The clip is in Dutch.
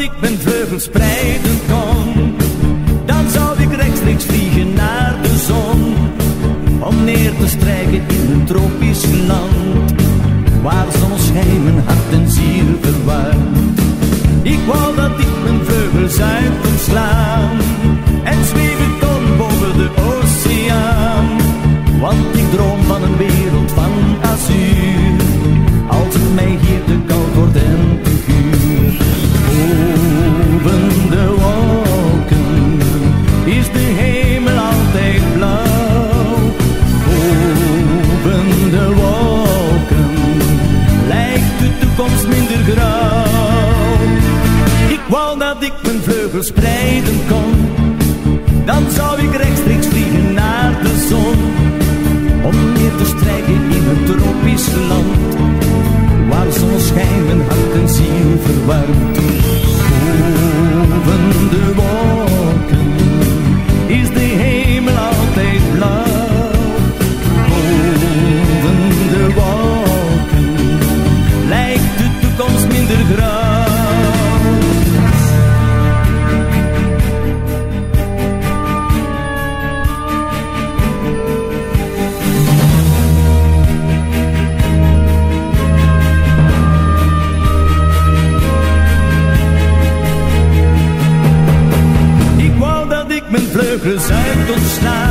ik mijn vleugels spreiden kon, dan zou ik rechtstreeks vliegen naar de zon, om neer te strijken in een tropisch land, waar zonneschijn mijn hart en ziel verwarmt. Ik wou dat ik mijn vleugels uit kon slaan en zweven kon boven de oceaan, want ik droom van een wereld van azuur, als het mij hier te koud wordt en te guur. Boven de wolken is de hemel altijd blauw. Boven de wolken lijkt de toekomst minder grauw. Ik wou dat ik mijn vleugels spreiden kon, dan zou ik rechtstreeks vliegen naar de zon, om neer te strijken in een tropisch land, waar zonneschijn mijn hart en ziel verwarmt. Boven de wolken is de hemel altijd blauw. Boven de wolken lijkt de toekomst minder grauw. Mijn vleugels uit ontslaan